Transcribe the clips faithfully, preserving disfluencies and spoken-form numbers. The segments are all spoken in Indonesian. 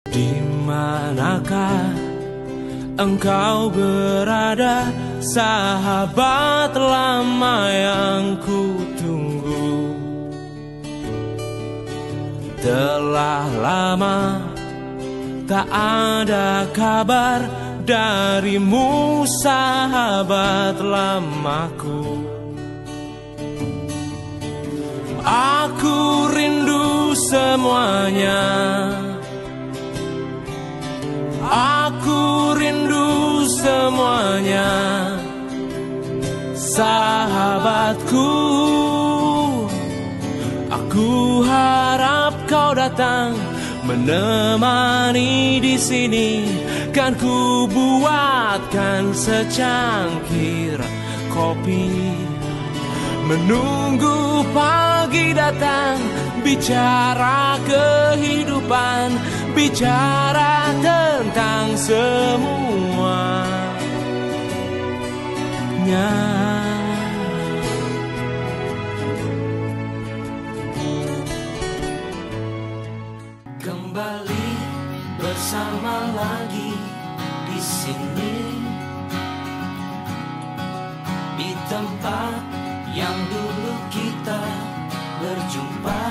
Di manakah engkau berada, sahabat lama yang ku tunggu? Telah lama tak ada kabar darimu, sahabat lamaku. Aku rindu semuanya, aku rindu semuanya, sahabatku. Aku harap kau datang menemani di sini, kan ku buatkan secangkir kopi. Menunggu pagi datang, bicara kehidupan, bicara tentang semuanya. Kembali bersama lagi di sini, di tempat yang dulu kita berjumpa.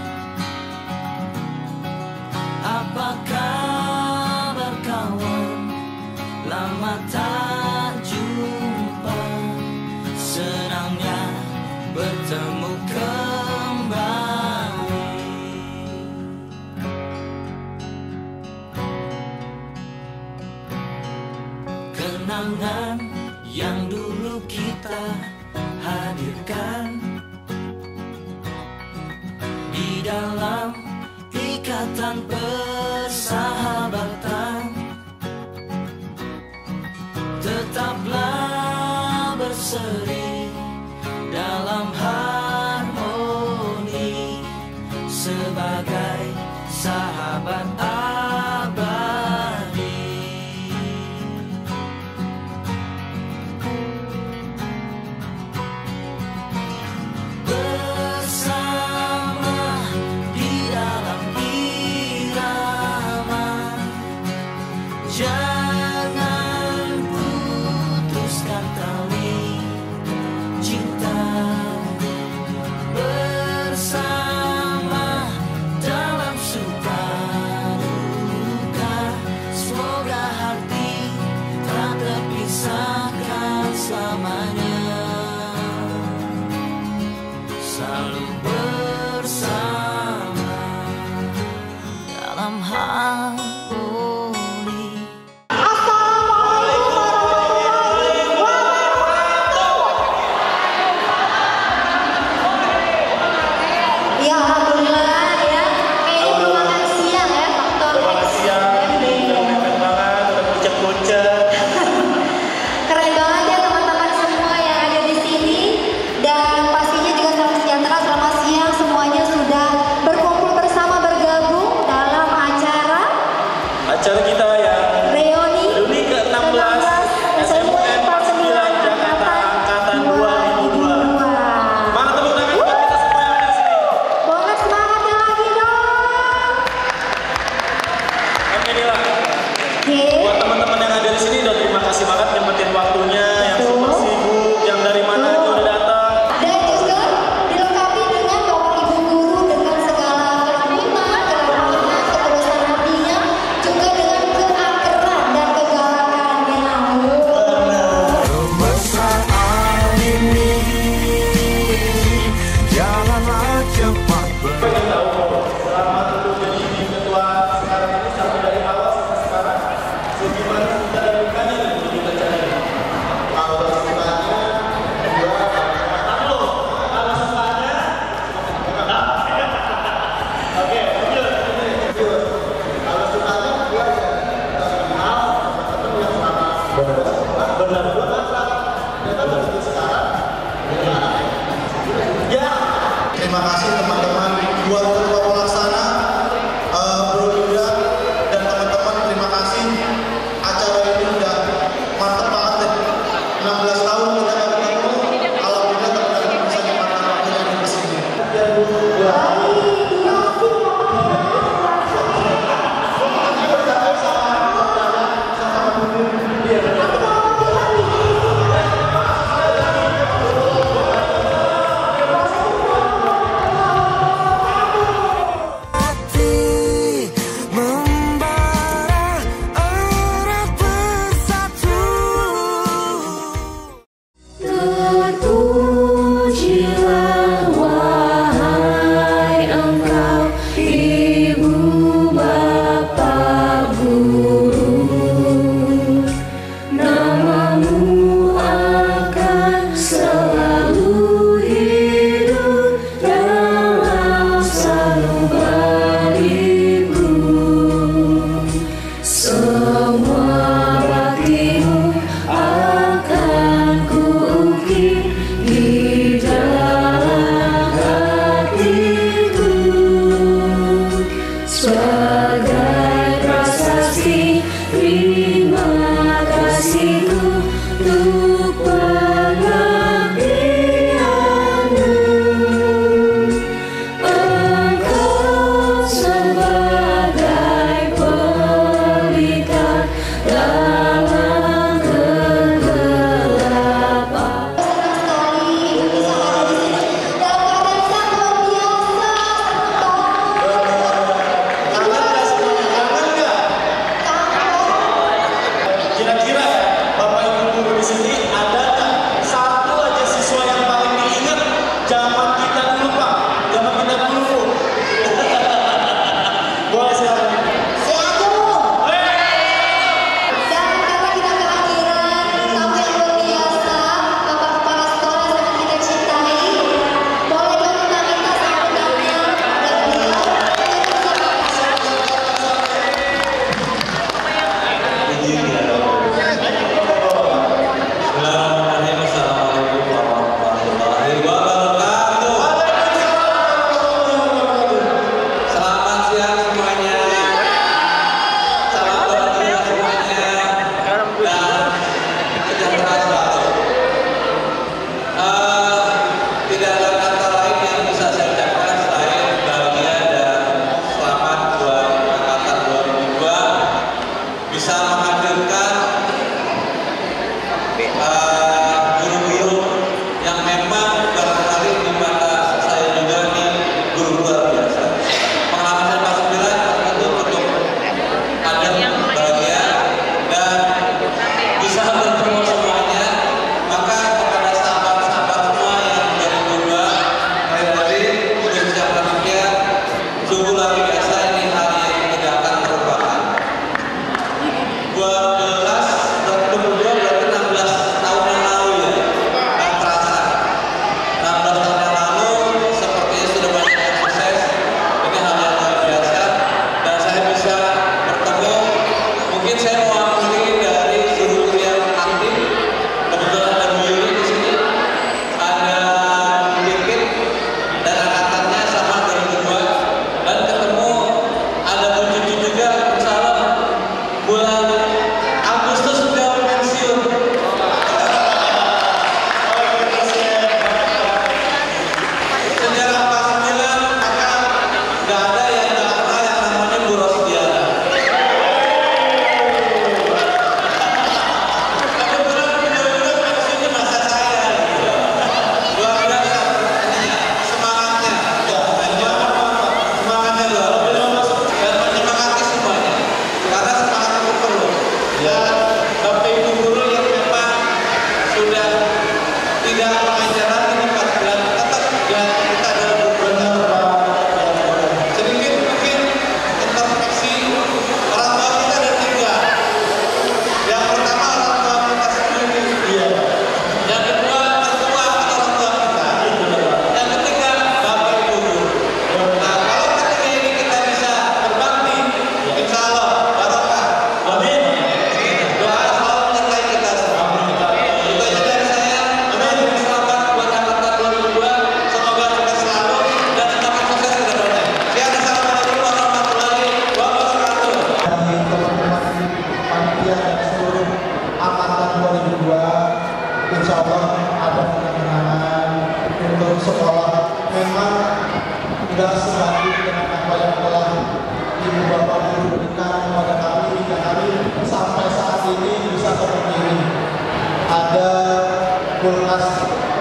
Apa kabar kawan? Lama tak jumpa. Senangnya bertemu kembali. Kenangan yang dulu kita hadirkan di dalam ikatan persahabatan. Tetaplah berseri dalam harmoni sebagai sahabat abadi. Jangan putuskan tali cinta, bersama dalam suka duka. Semoga hati tak terpisahkan selamanya, selalu bersama dalam harmoni. Acara kita yang reuni ke enam belas S M U N empat puluh sembilan Jakarta angkatan dua ribu dua. Mana tepuk tangan buat kita semua yang ada di sini. Boleh semangatnya lagi dong. Oke inilah. Buat teman-teman yang ada di sini, udah terima kasih banget nyempetin waktunya, yang super sibuk, yang dari mana aja udah datang. Dan juga dilengkapi dengan bapak ibu guru dengan segala keramaian, keramaian, ketulusan hatinya, juga dengan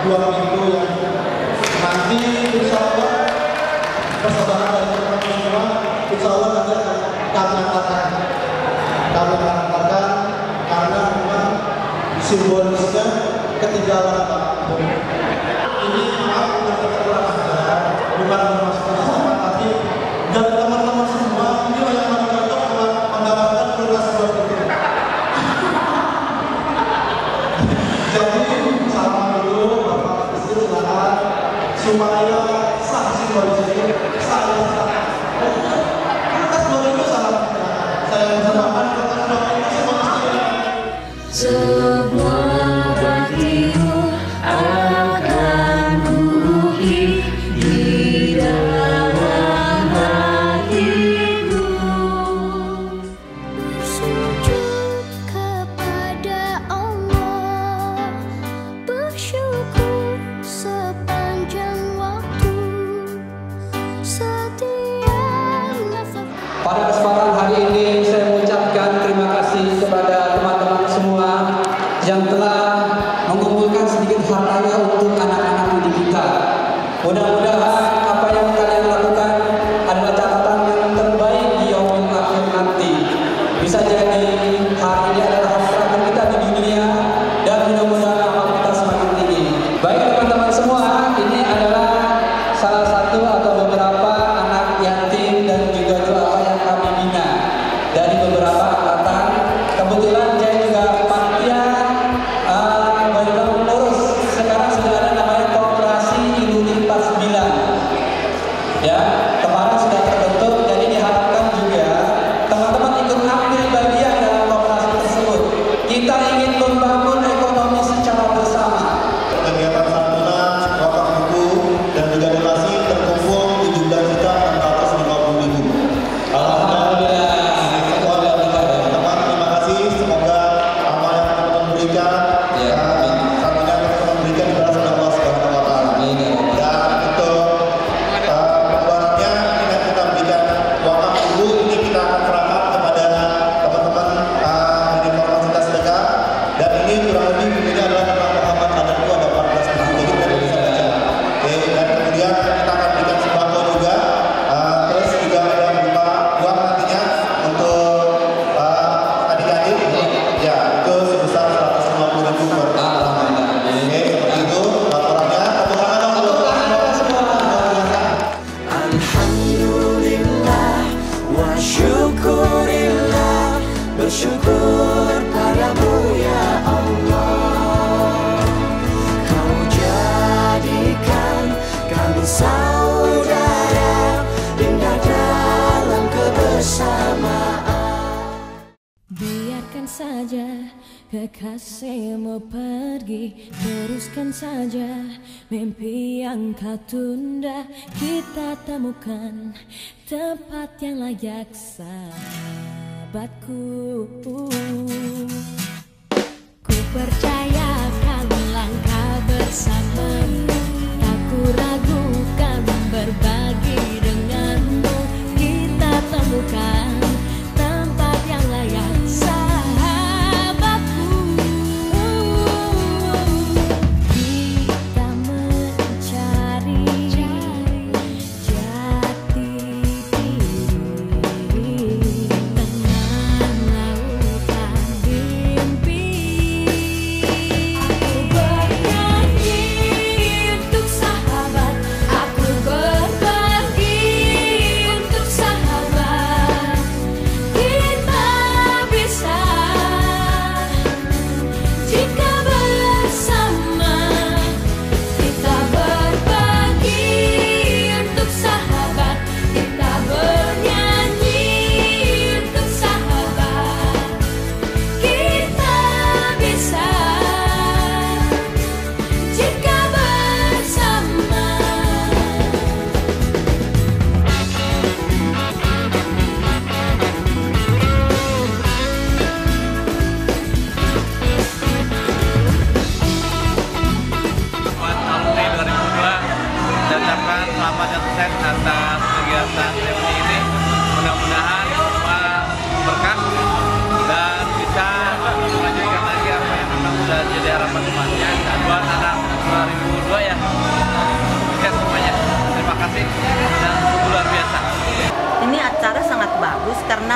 dua pintu yang nanti insya Allah persaudara dari teman semua insya Allah nanti akan kami antarkan kami akan antarkan karena memang simbolisnya ketinggalan Pak. Ini maaf untuk kurang ajar bukan bermaksud sama tapi dari teman-teman semua ini yang kami cocok mendapatkan prioritas buat itu. Jadi salam dulu Bapak Istri silakan supaya sah simbolis ini saya sah. Prioritas buat itu salam saya bersamakan prioritas buat itu semuanya. Semua hatiku akan kuukir di dalam hatiku. Bersujud kepada Allah, bersyukur sepanjang waktu, setiap nafas. Pada kesempatan hari ini saya mengucapkan terima kasih kepada teman-teman semua yang telah mengumpulkan sedikit hartanya untuk anak-anak didik kita. Mudah-mudahan apa yang kalian lakukan adalah catatan yang terbaik di yaumul akhir nanti. Bisa jadi hari ini adalah hari terakhir kita di dunia dan mudah-mudahan amal kita semakin tinggi. Baik teman-teman semua, ini adalah salah satu atau beberapa anak yatim dan juga duafa yang kami bina dari beberapa angkatan. Kebetulan saya juga panitia uh, bagian pengurus. Sekarang sudah ada namanya Koperasi Iluni empat puluh sembilan. Ya, kemarin sudah terbentuk. Jadi diharapkan juga teman-teman ikut ambil bagian dalam koperasi tersebut. Kita ingin membangun ekonomi secara bersama. Kegiatan santunan, wakaf buku, dan juga donasi terkumpul tujuh belas juta enam ratus lima puluh ribu. Alhamdulillah. Teman-teman, terima kasih. Semoga amal yang teman-teman berikan, Ya, amin. santunan yang teman-teman berikan dibalas oleh Allah Subhanahu Wa Taala. Amin, ya Allah. Dan untuk uh, pembuatannya ini kita berikan wakaf dulu. Ini kita akan serahkan kepada teman-teman uh, di Universitas Sedekah. Dan ini kurang lebih ini adalah tentang Muhammad ada dua ada empat belas ribu jadi kita bisa baca. Oke, dan kemudian kita akan berikan sembako juga. Uh, terus juga ada berupa uang nantinya untuk uh, adik-adik. Ya, itu sebesar seratus lima puluh ribu per tahun. Oke, seperti itu laporannya. Tepuk tangan dong untuk teman-teman semua. Alhamdulillah wa syukurillah, bersyukur padamu ya Allah. Kau jadikan kami saudara, indah dalam kebersamaan. Biarkan saja kekasihmu pergi, teruskan saja mimpi yang kau tunda. Kita temukan tempat yang layak sahabatku. Ku percayakan langkah bersamamu, tak ku ragukan berbagi denganmu. Kita temukan tempat yang layak sahabatku. Kita mencari jati diri tengah lautan mimpi. Aku bernyanyi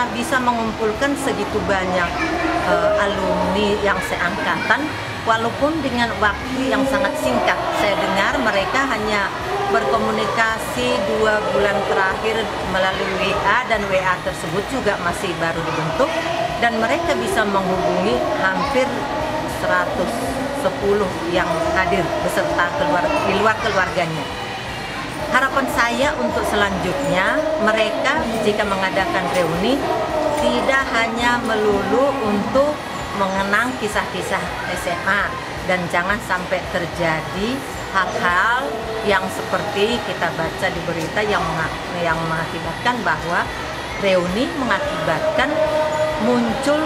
sudah bisa mengumpulkan segitu banyak uh, alumni yang seangkatan, walaupun dengan waktu yang sangat singkat. Saya dengar mereka hanya berkomunikasi dua bulan terakhir melalui W A, dan W A tersebut juga masih baru dibentuk, dan mereka bisa menghubungi hampir seratus sepuluh yang hadir beserta keluarga, di luar keluarganya. Harapan saya untuk selanjutnya, mereka jika mengadakan reuni tidak hanya melulu untuk mengenang kisah-kisah S M A, dan jangan sampai terjadi hal-hal yang seperti kita baca di berita yang yang mengakibatkan bahwa reuni mengakibatkan muncul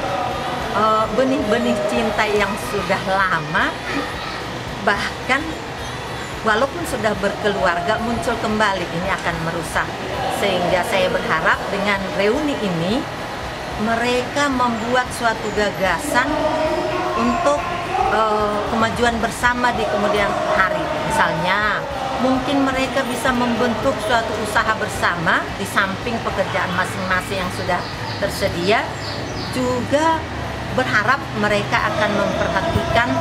benih-benih uh, cinta yang sudah lama, bahkan walaupun sudah berkeluarga muncul kembali. Ini akan merusak. Sehingga saya berharap dengan reuni ini mereka membuat suatu gagasan untuk uh, kemajuan bersama di kemudian hari. Misalnya mungkin mereka bisa membentuk suatu usaha bersama di samping pekerjaan masing-masing yang sudah tersedia. Juga berharap mereka akan memperhatikan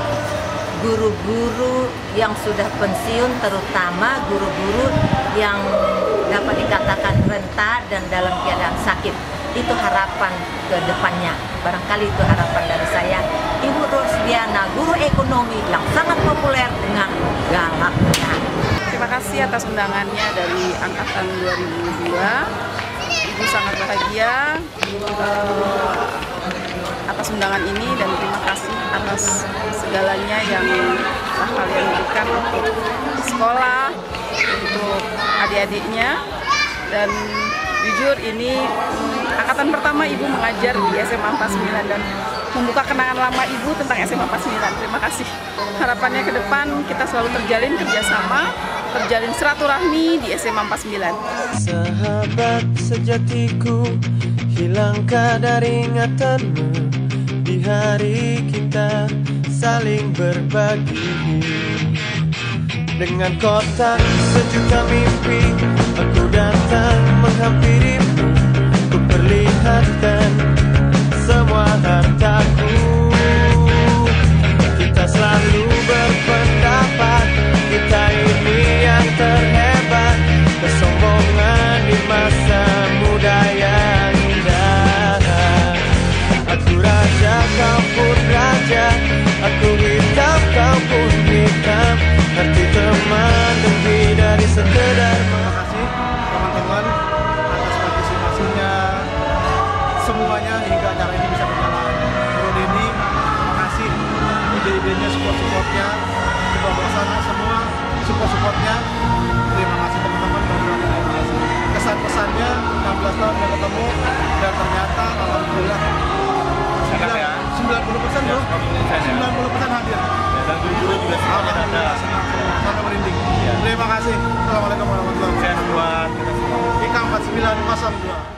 guru-guru yang sudah pensiun, terutama guru-guru yang dapat dikatakan renta dan dalam keadaan sakit. Itu harapan ke depannya. Barangkali itu harapan dari saya. Ibu Rosdiana, guru ekonomi yang sangat populer dengan galaknya. Terima kasih atas undangannya dari angkatan dua ribu dua. Ibu sangat bahagia uh, atas undangan ini, dan terima kasih atas segalanya yang telah kalian berikan untuk sekolah, untuk adik-adiknya. Dan jujur ini angkatan pertama Ibu mengajar di S M A empat puluh sembilan dan membuka kenangan lama Ibu tentang S M A empat puluh sembilan. Terima kasih. Harapannya ke depan kita selalu terjalin kerjasama, terjalin silaturahmi di S M A empat puluh sembilan. Sahabat sejatiku, hilang kadar ingatanmu di hari kita saling berbagi. Dengan kotak sejuta mimpi, aku datang menghampirimu, ku perlihatkan semua hartaku. Kita selalu berpendapat, kita ini yang terhebat, kesombongan di masa muda yang indah. Aku raja, kau pun raja, aku hitam, kau pun hitam, arti teman lebih dari sekedar. Terima kasih teman-teman atas partisipasinya semuanya hingga acara ini bisa berjalan. Bro Denny, terima kasih ide-idenya, support-supportnya, coba bersama semua support-supportnya. Terima kasih teman-teman, terima kasih. Kesan-pesannya enam belas tahun yang ketemu, dan ternyata alhamdulillah sembilan puluh persen bro, sembilan puluh persen hadir. Dan guru-guru juga semuanya ada. Sampai merinding. Terima kasih. Assalamualaikum warahmatullahi wabarakatuh. Sukses buat kita semua. I K empat sembilan nol dua.